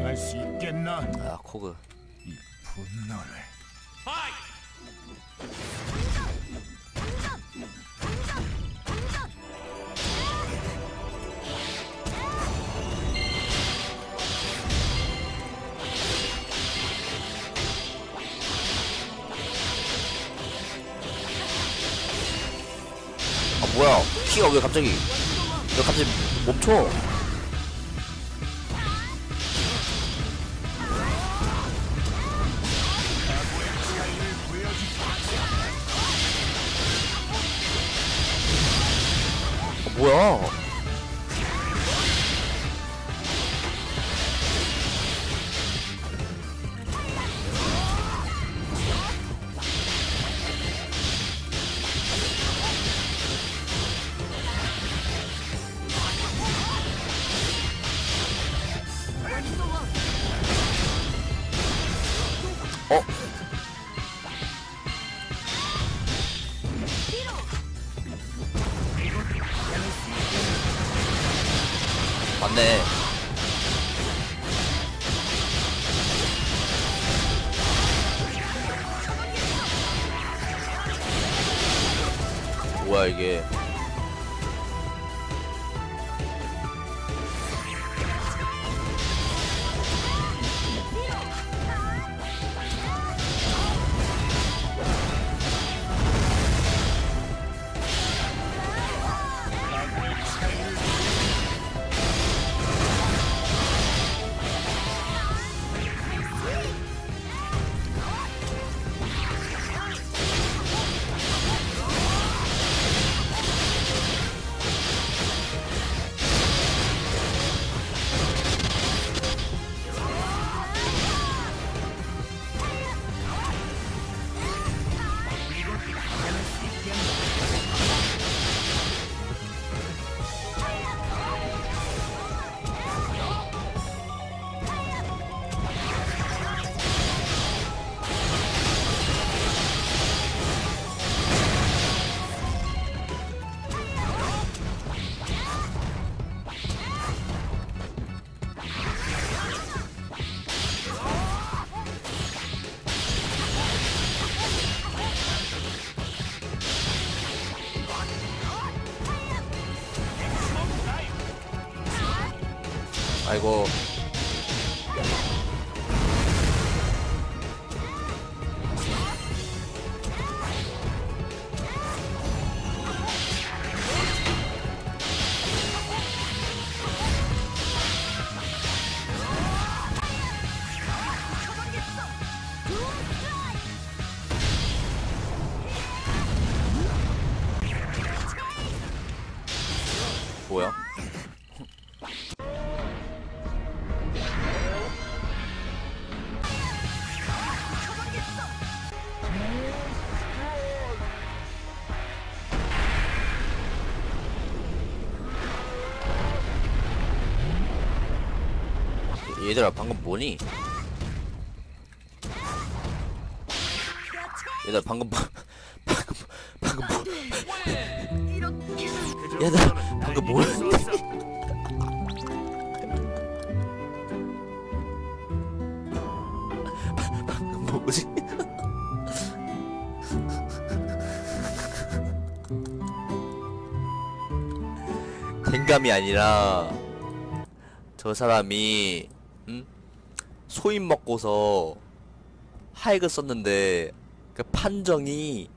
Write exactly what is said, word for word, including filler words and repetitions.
감당할 수 있겠나? 아 코그 이 분노를. 아 뭐야 키가 왜 갑자기 왜 갑자기 멈춰. 아 뭐야 어? 맞네. 뭐야 이게. 아이고. 뭐야? 얘들아 방금 뭐니? 얘들아 방금 방금 방금 뭐 얘들아 방금 뭐였니? 방금 뭐지? 댕감이 아니라 저 사람이 응? 소임 먹고서 하액을 썼는데 그 판정이